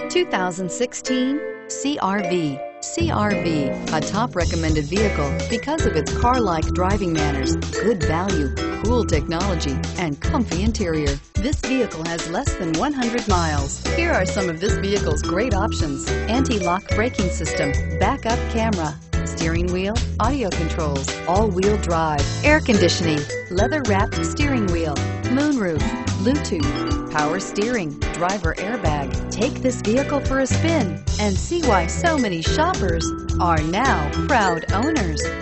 2016 CR-V. CR-V, a top recommended vehicle because of its car-like driving manners, good value, cool technology, and comfy interior. This vehicle has less than 100 miles. Here are some of this vehicle's great options: anti-lock braking system, backup camera, steering wheel audio controls, all-wheel drive, air conditioning, leather-wrapped steering wheel, moonroof, Bluetooth, power steering, driver airbag. Take this vehicle for a spin and see why so many shoppers are now proud owners.